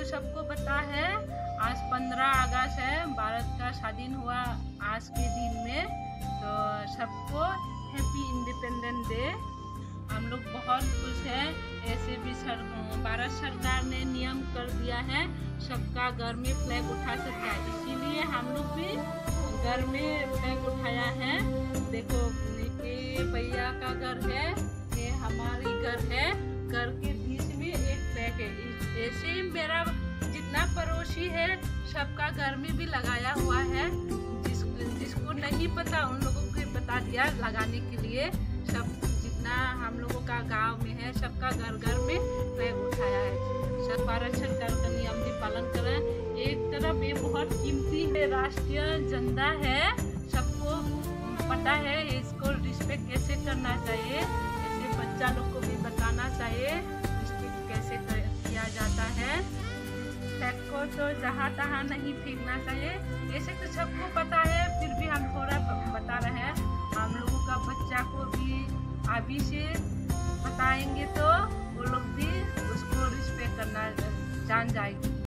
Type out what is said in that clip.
तो सबको पता है आज 15 अगस्त है, भारत का स्वाधीन हुआ आज के दिन में। तो सबको हैप्पी इंडिपेंडेंस डे। हम लोग बहुत खुश हैं। ऐसे भी भारत सरकार ने नियम कर दिया है सबका घर में फ्लैग उठा सकता है, इसीलिए हम लोग भी घर में फ्लैग उठाया है। देखो ये भैया का घर है, ये हमारी घर है, घर के बीच में एक फ्लैग है। ऐसे ही मेरा जितना पड़ोसी है सबका घर में भी लगाया हुआ है। जिसको नहीं पता उन लोगों को बता दिया लगाने के लिए। सब जितना हम लोगों का गांव में है सबका घर घर में फ्लैग उठाया है। सब भारत सरकार का नियम भी पालन करें। एक तरफ ये बहुत कीमती है, राष्ट्रीय झंडा है, सबको पता है इसको रिस्पेक्ट कैसे करना चाहिए। ऐसे बच्चा लोग को भी बताना चाहिए रिस्पेक्ट कैसे किया जाता है। फ्लैग को तो जहाँ तहाँ नहीं फेंकना चाहिए, ऐसे तो सबको पता है, फिर भी हम थोड़ा बता रहे हैं। हम लोगों का बच्चा को भी अभी से बताएंगे तो वो लोग भी उसको रिस्पेक्ट करना जान जाएगी।